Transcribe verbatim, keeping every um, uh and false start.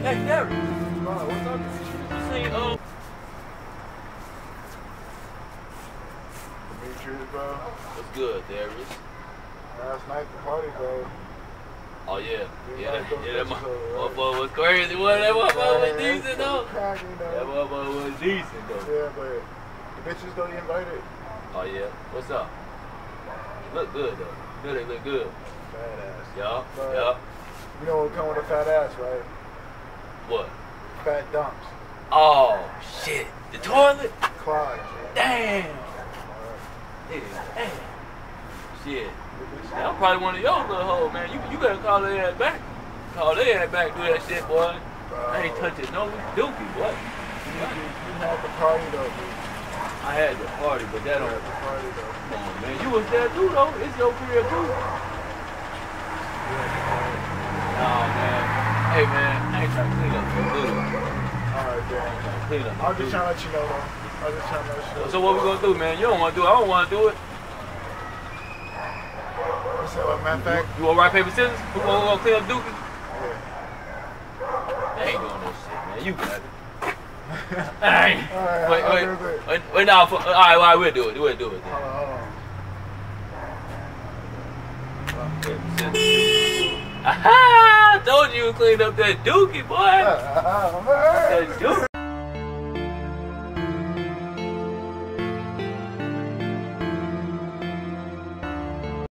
Hey, Darius. Bro, what's up? You seen, um... Demetrius, bro. What's good, Darius? Last night, the party, bro. Oh, yeah. We Yeah, that, like yeah, that those motherfucker bitches, was crazy. What, that motherfucker was Yeah, decent, though. cracking, though. That motherfucker was decent, though. Yeah, but the bitches don't get invited. Oh, yeah. What's up? Look good, though. Good, they look good. Fat ass. Yup, But yup. You know what come with a fat ass, right? What? Fat dumps. Oh, shit. The toilet? Clogged. Damn. Yeah, damn. Shit. Yeah, I'm probably one of your little hoes, man. You, you better call their ass back. Call their ass back, do that shit, boy. Bro. I ain't touching no dookie, boy. You, you, you had the party, though, dude. I had the party, but that You don't... had the party, though. Come on, man. You was there too, though. It's your career, too. Nah, man. Hey, man. I ain't trying to clean up no good. Alright, I ain't trying to clean up no I'm just good. trying to let you know, though. I'm just trying to let you know. So what we gonna do, man? You don't want to do it. I don't want to do it. What's up, matter of fact? You want rock, paper, scissors? Who gonna, gonna clean up dookie? Yeah. I ain't doing no shit, man. You got it. Hey. Alright, Wait, I'll wait, do it. wait, wait, now, all right, all right, we'll do it. We'll do it. Hold on, hold on. Aha! I told you you cleaned up that dookie, boy. Uh, uh, uh, That dookie.